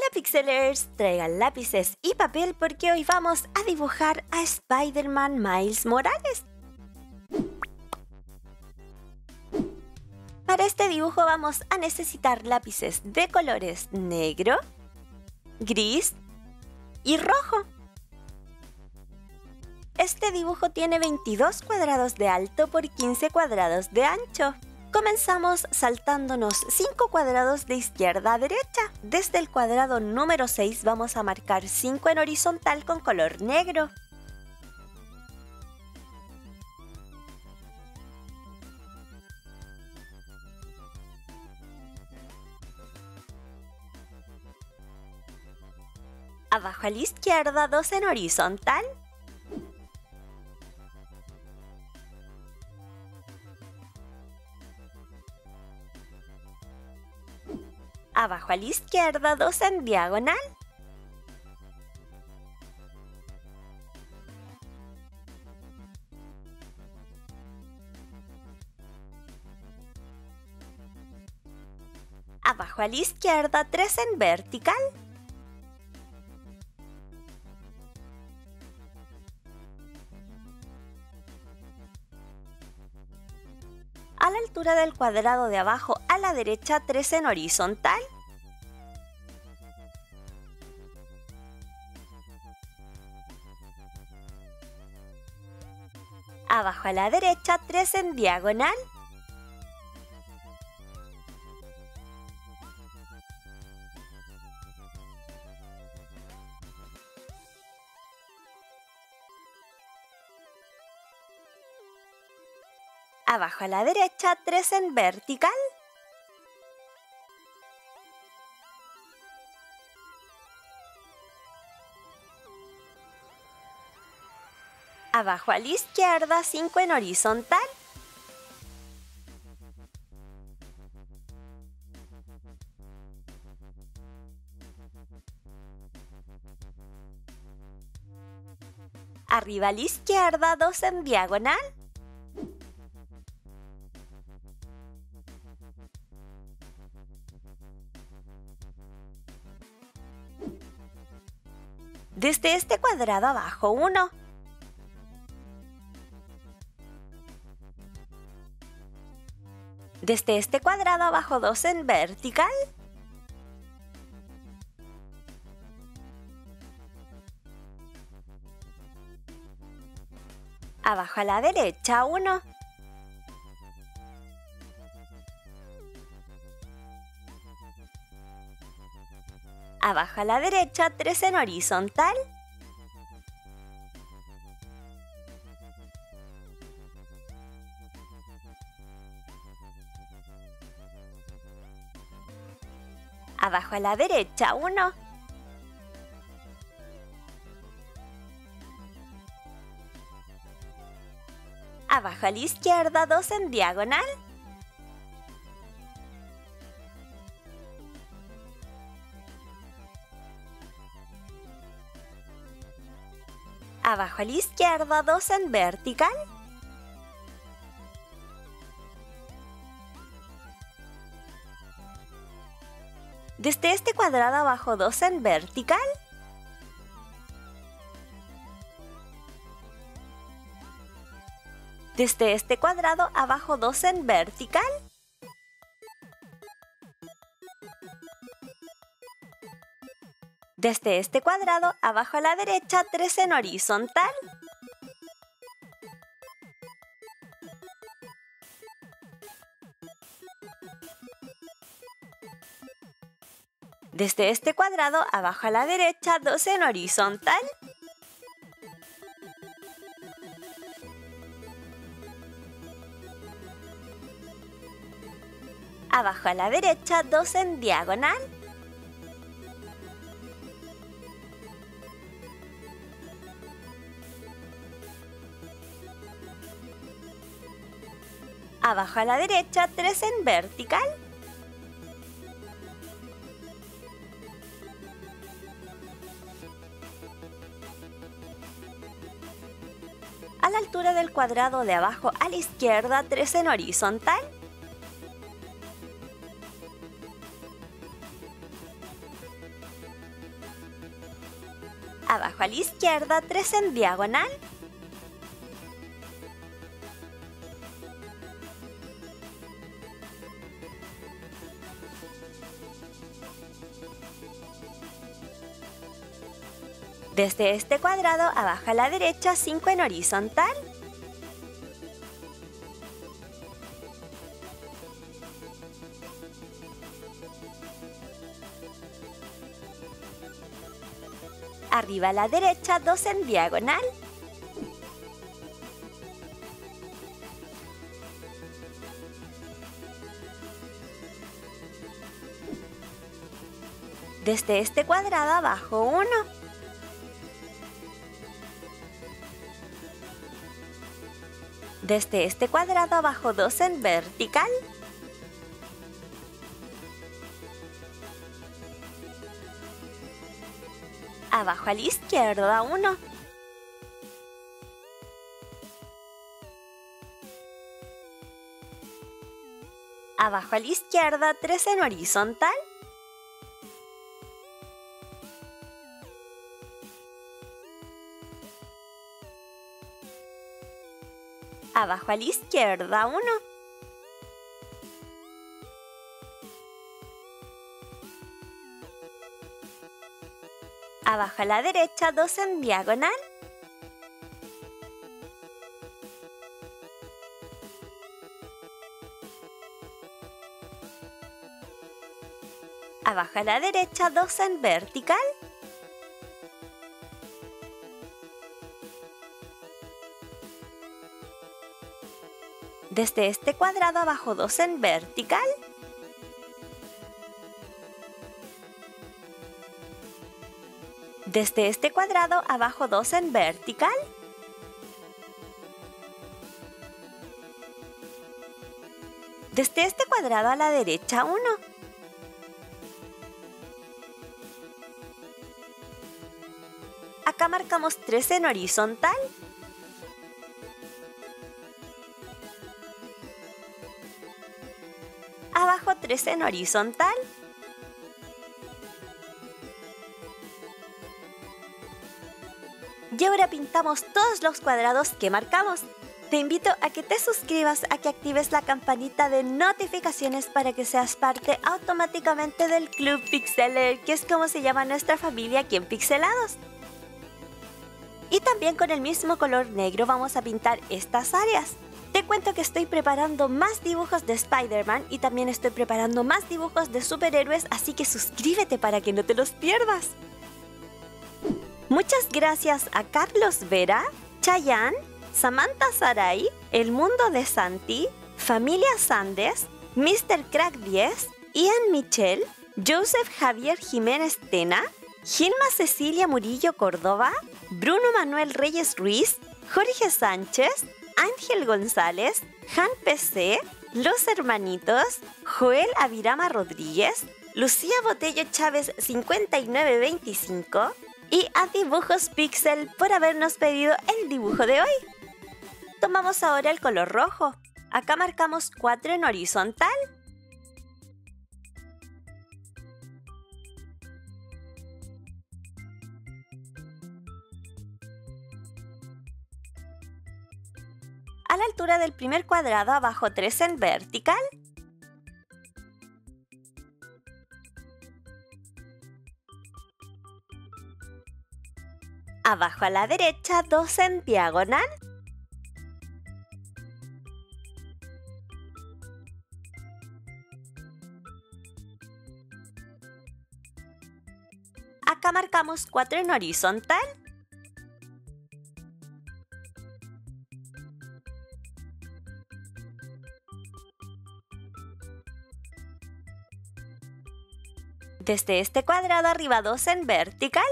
Hola Pixelers, traigan lápices y papel porque hoy vamos a dibujar a Spider-Man Miles Morales. Para este dibujo vamos a necesitar lápices de colores negro, gris y rojo. Este dibujo tiene 22 cuadrados de alto por 15 cuadrados de ancho. Comenzamos saltándonos 5 cuadrados de izquierda a derecha. Desde el cuadrado número 6 vamos a marcar 5 en horizontal con color negro. Abajo a la izquierda 2 en horizontal. Abajo a la izquierda 2 en diagonal. Abajo a la izquierda 3 en vertical. A la altura del cuadrado de abajo a la derecha 3 en horizontal. Abajo a la derecha 3 en diagonal. Abajo a la derecha 3 en vertical. Abajo a la izquierda 5 en horizontal. Arriba a la izquierda 2 en diagonal. Desde este cuadrado abajo 1. Desde este cuadrado abajo 2 en vertical. Abajo a la derecha 1. Abajo a la derecha 3 en horizontal. Abajo a la derecha 1. Abajo a la izquierda 2 en diagonal. Abajo a la izquierda 2 en vertical. Desde este cuadrado abajo 2 en vertical. Desde este cuadrado abajo 2 en vertical. Desde este cuadrado abajo a la derecha 3 en horizontal. Desde este cuadrado abajo a la derecha 2 en horizontal. Abajo a la derecha 2 en diagonal. Abajo a la derecha 3 en vertical. A la altura del cuadrado de abajo a la izquierda 3 en horizontal. Abajo a la izquierda, 3 en diagonal. Desde este cuadrado, abajo a la derecha, 5 en horizontal. Arriba a la derecha, 2 en diagonal. Desde este cuadrado, abajo 1. Desde este cuadrado, abajo 2 en vertical. Abajo a la izquierda, 1. Abajo a la izquierda, 3 en horizontal. Abajo a la izquierda, 1. Abajo a la derecha, 2 en diagonal. Abajo a la derecha, 2 en vertical. Desde este cuadrado, abajo 2 en vertical. Desde este cuadrado, abajo 2 en vertical. Desde este cuadrado a la derecha, 1. Acá marcamos 3 en horizontal. Abajo 3 en horizontal. Y ahora pintamos todos los cuadrados que marcamos. Te invito a que te suscribas, a que actives la campanita de notificaciones para que seas parte automáticamente del Club Pixeler, que es como se llama nuestra familia aquí en Pixelados. Y también con el mismo color negro vamos a pintar estas áreas. Te cuento que estoy preparando más dibujos de Spider-Man y también estoy preparando más dibujos de superhéroes, así que suscríbete para que no te los pierdas. Muchas gracias a Carlos Vera, Chayanne, Samantha Saray, El Mundo de Santi, Familia Sandes, Mr. Crack 10, Ian Michel, Joseph Javier Jiménez Tena, Gilma Cecilia Murillo Córdoba, Bruno Manuel Reyes Ruiz, Jorge Sánchez, Ángel González, Han PC, Los Hermanitos, Joel Avirama Rodríguez, Lucía Botello Chávez 5925 y a Dibujos Pixel por habernos pedido el dibujo de hoy. Tomamos ahora el color rojo. Acá marcamos 4 en horizontal. A la altura del primer cuadrado, abajo 3 en vertical. Abajo a la derecha, 2 en diagonal. Acá marcamos 4 en horizontal. Desde este cuadrado arriba 2 en vertical.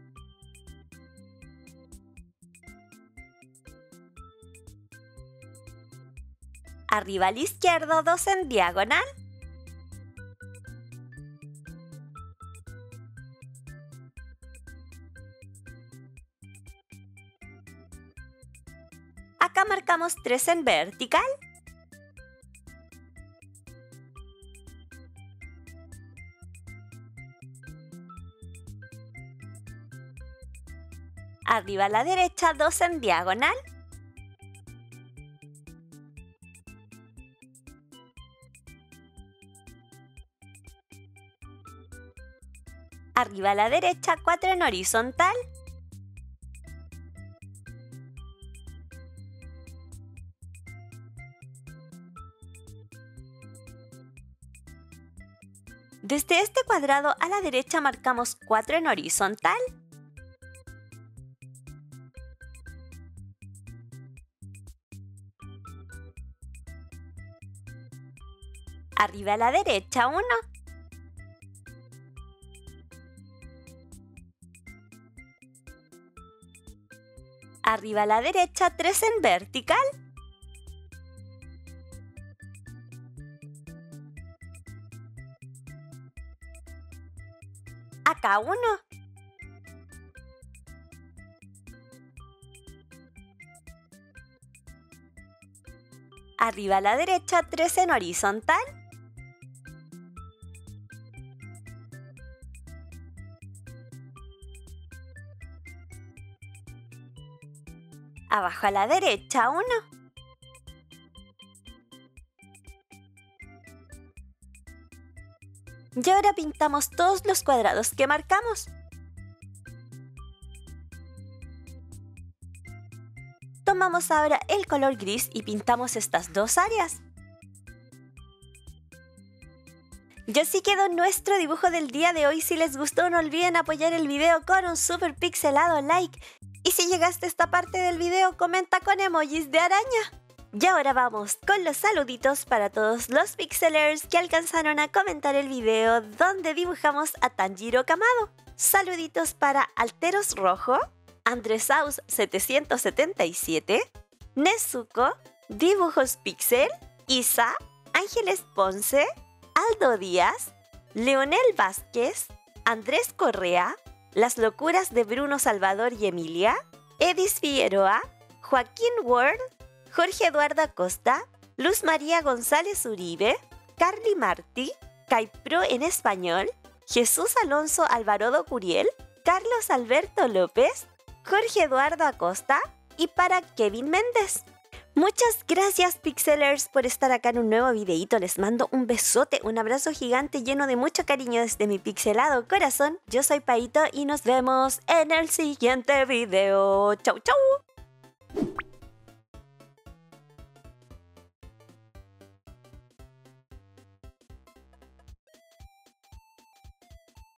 Arriba a la izquierda 2 en diagonal. Acá marcamos 3 en vertical. Arriba a la derecha 2 en diagonal. Arriba a la derecha 4 en horizontal. Desde este cuadrado a la derecha marcamos 4 en horizontal. Arriba a la derecha 1. Arriba a la derecha 3 en vertical. Acá 1. Arriba a la derecha 3 en horizontal. Abajo a la derecha 1. Y ahora pintamos todos los cuadrados que marcamos. Tomamos ahora el color gris y pintamos estas dos áreas. Y así quedó nuestro dibujo del día de hoy. Si les gustó, no olviden apoyar el video con un super pixelado like. Y si llegaste a esta parte del video, comenta con emojis de araña. Y ahora vamos con los saluditos para todos los pixelers que alcanzaron a comentar el video donde dibujamos a Tanjiro Kamado. Saluditos para Alteros Rojo, Andresaus 777, Nezuko, Dibujos Pixel, Isa, Ángeles Ponce, Aldo Díaz, Leonel Vázquez, Andrés Correa, Las Locuras de Bruno Salvador y Emilia, Edis Figueroa, Joaquín Ward, Jorge Eduardo Acosta, Luz María González Uribe, Carly Martí, Caipro en español, Jesús Alonso Alvarado Curiel, Carlos Alberto López, Jorge Eduardo Acosta y para Kevin Méndez. Muchas gracias pixelers por estar acá en un nuevo videito. Les mando un besote, un abrazo gigante lleno de mucho cariño desde mi pixelado corazón. Yo soy Paito y nos vemos en el siguiente video. ¡Chau, chau!